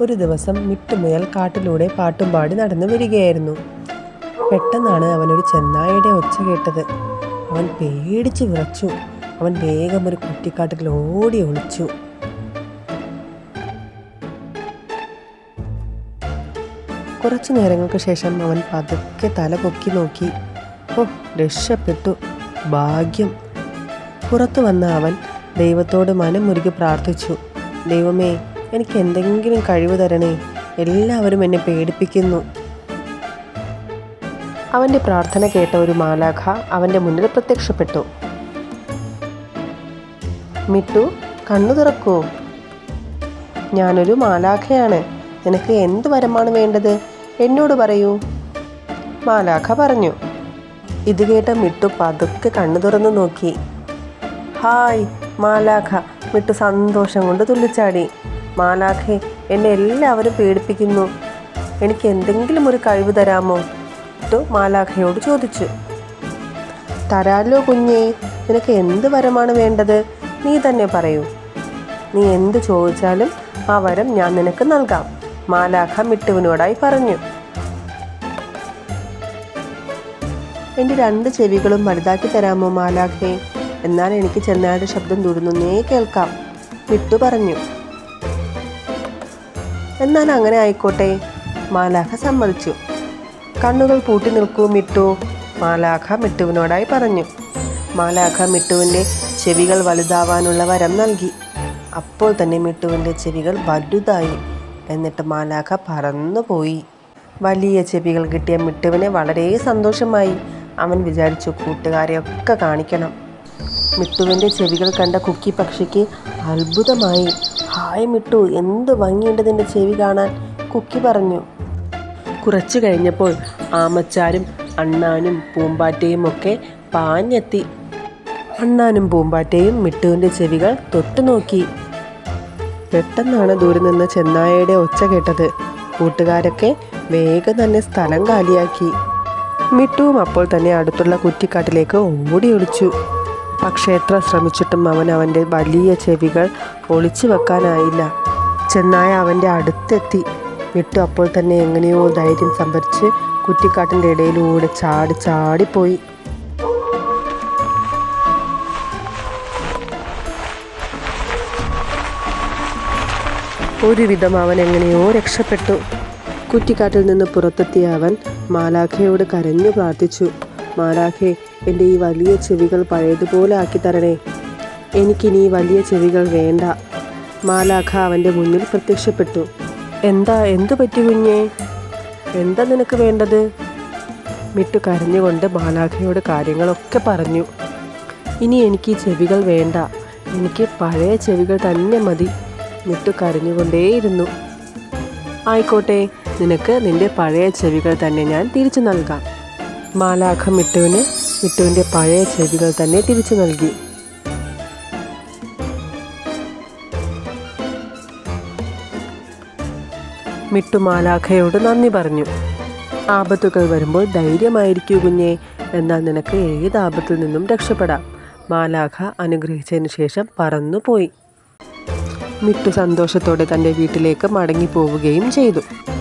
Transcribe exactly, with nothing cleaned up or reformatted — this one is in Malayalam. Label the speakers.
Speaker 1: ഒരു ദിവസം മിട്ടുമുയൽ കാട്ടിലൂടെ പാട്ടും പാടി നടന്നു വരികയായിരുന്നു. പെട്ടെന്നാണ് അവനൊരു ചെന്നായയുടെ ഒച്ച കേട്ടത്. അവൻ പേടിച്ച് വിറച്ചു. അവൻ വേഗം ഒരു കുറ്റിക്കാട്ടിൽ ഓടി ഒളിച്ചു. കുറച്ചു നേരങ്ങൾക്ക് ശേഷം അവൻ പതുക്കെ തല പൊക്കി നോക്കി. ഓ, രക്ഷപ്പെട്ടു, ഭാഗ്യം. പുറത്തു വന്ന അവൻ ദൈവത്തോട് മനമുരുകി പ്രാർത്ഥിച്ചു. ദൈവമേ, എനിക്ക് എന്തെങ്കിലും കഴിവ് തരണേ, എല്ലാവരും എന്നെ പേടിപ്പിക്കുന്നു. അവൻ്റെ പ്രാർത്ഥന കേട്ട ഒരു മാലാഖ അവൻ്റെ മുന്നിൽ പ്രത്യക്ഷപ്പെട്ടു. മിട്ടു, കണ്ണു തുറക്കൂ, ഞാനൊരു മാലാഖയാണ്. നിനക്ക് എന്ത് വരമാണ് വേണ്ടത്, എന്നോട് പറയൂ, മാലാഖ പറഞ്ഞു. ഇത് കേട്ട മിട്ടു പതുക്കെ കണ്ണു തുറന്നു നോക്കി. ഹായ് മാലാഖ! മിട്ടു സന്തോഷം കൊണ്ട് തുള്ളിച്ചാടി. മാലാഖേ, എന്നെ എല്ലാവരും പേടിപ്പിക്കുന്നു, എനിക്ക് എന്തെങ്കിലും ഒരു കഴിവ് തരാമോ? മിട്ടു മാലാഖയോട് ചോദിച്ചു. തരാലോ കുഞ്ഞേ, നിനക്ക് എന്ത് വരമാണ് വേണ്ടത്, നീ തന്നെ പറയൂ. നീ എന്ത് ചോദിച്ചാലും ആ വരം ഞാൻ നിനക്ക് നൽകാം, മാലാഖ മിട്ടുവിനോടായി പറഞ്ഞു. എൻ്റെ രണ്ട് ചെവികളും വലുതാക്കി തരാമോ മാലാഖേ? എന്നാൽ എനിക്ക് ചെന്നായുടെ ശബ്ദം ദൂരുന്നേ കേൾക്കാം, മിട്ടു പറഞ്ഞു. എന്നാൽ അങ്ങനെ ആയിക്കോട്ടെ, മാലാഖ സമ്മതിച്ചു. കണ്ണുകൾ പൂട്ടി നിൽക്കൂ മിട്ടു, മാലാഖ മിട്ടുവിനോടായി പറഞ്ഞു. മാലാഖ മിട്ടുവിൻ്റെ ചെവികൾ വലുതാവാനുള്ള വരം നൽകി. അപ്പോൾ തന്നെ മിട്ടുവിൻ്റെ ചെവികൾ വലുതായി. എന്നിട്ട് മാലാഖ പറന്നുപോയി. വലിയ ചെവികൾ കിട്ടിയ മിട്ടുവിന് വളരെ സന്തോഷമായി. അവൻ വിചാരിച്ചു, കൂട്ടുകാരെയൊക്കെ കാണിക്കണം. മിട്ടുവിൻ്റെ ചെവികൾ കണ്ട കുക്കി പക്ഷിക്ക് അത്ഭുതമായി. ഹായ് മിട്ടു, എന്ത് ഭംഗിയുണ്ട് നിൻ്റെ ചെവി കാണാൻ, കുക്കി പറഞ്ഞു. കുറച്ചു കഴിഞ്ഞപ്പോൾ ആമച്ചാരും അണ്ണാനും പൂമ്പാറ്റയും ഒക്കെ പാഞ്ഞെത്തി. അണ്ണാനും പൂമ്പാറ്റയും മിട്ടുവിൻ്റെ ചെവികൾ തൊട്ടുനോക്കി. പെട്ടെന്നാണ് ദൂരെ നിന്ന് ചെന്നായയുടെ ഒച്ച കേട്ടത്. കൂട്ടുകാരൊക്കെ വേഗം തന്നെ സ്ഥലം കാലിയാക്കി. മിട്ടുവും അപ്പോൾ തന്നെ അടുത്തുള്ള കുറ്റിക്കാട്ടിലേക്ക് ഓടി ഒളിച്ചു. പക്ഷേ എത്ര ശ്രമിച്ചിട്ടും അവൻ അവൻ്റെ വലിയ ചെവികൾ ഒളിച്ചു വെക്കാനായില്ല. ചെന്നായ അവൻ്റെ അടുത്തെത്തി. മിട്ടു അപ്പോൾ തന്നെ എങ്ങനെയോ ധൈര്യം സംഭരിച്ച് കുറ്റിക്കാട്ടിൻ്റെ ഇടയിലൂടെ ചാടി ചാടിപ്പോയി. ഒരുവിധം അവൻ എങ്ങനെയോ രക്ഷപ്പെട്ടു. കുറ്റിക്കാട്ടിൽ നിന്ന് പുറത്തെത്തിയ അവൻ മാലാഖയോട് കരഞ്ഞു പ്രാർത്ഥിച്ചു. മാലാഖേ, എൻ്റെ ഈ വലിയ ചെവികൾ പഴയതുപോലെ ആക്കി തരണേ, എനിക്കിനി ഈ വലിയ ചെവികൾ വേണ്ട. മാലാഖ അവൻ്റെ മുന്നിൽ പ്രത്യക്ഷപ്പെട്ടു. എന്താ എന്തു പറ്റി കുഞ്ഞേ, എന്താ നിനക്ക് വേണ്ടത്? മിട്ടു കരഞ്ഞുകൊണ്ട് മാലാഖയോട് കാര്യങ്ങളൊക്കെ പറഞ്ഞു. ഇനി എനിക്ക് ഈ ചെവികൾ വേണ്ട, എനിക്ക് പഴയ ചെവികൾ തന്നെ മതി. മിട്ടു കരഞ്ഞുകൊണ്ടേയിരുന്നു. ആയിക്കോട്ടെ, നിനക്ക് നിൻ്റെ പഴയ ചെവികൾ തന്നെ ഞാൻ തിരിച്ചു നൽകാം. മാലാഖ മിട്ടുവിന് മിട്ടുവിൻ്റെ പഴയ ചെവികൾ തന്നെ തിരിച്ചു നൽകി. മിട്ടു മാലാഖയോട് നന്ദി പറഞ്ഞു. ആപത്തുകൾ വരുമ്പോൾ ധൈര്യമായിരിക്കൂ കുഞ്ഞേ, എന്നാൽ നിനക്ക് ഏത് ആപത്തിൽ നിന്നും രക്ഷപ്പെടാം. മാലാഖ അനുഗ്രഹിച്ചതിന് ശേഷം പറന്നുപോയി. മിട്ടു സന്തോഷത്തോടെ തൻ്റെ വീട്ടിലേക്ക് മടങ്ങി പോവുകയും ചെയ്തു.